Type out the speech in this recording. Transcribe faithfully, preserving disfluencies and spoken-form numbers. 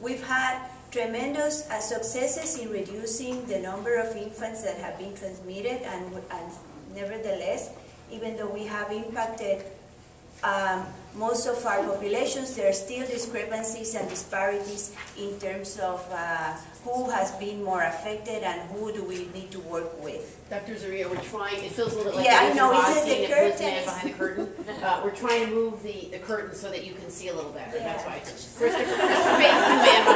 We've had tremendous uh, successes in reducing the number of infants that have been transmitted, and, and nevertheless, even though we have impacted um, most of our populations, there are still discrepancies and disparities in terms of uh, who has been more affected and who do we need to work with. Doctor Zorilla, we're trying, it feels a little bit like yeah, the I know, Boss it's scene the at Bliss curtain. Man behind the curtain. Uh, we're trying to move the, the curtain so that you can see a little better. Yeah. That's why. Christopher, Christopher Bates, the man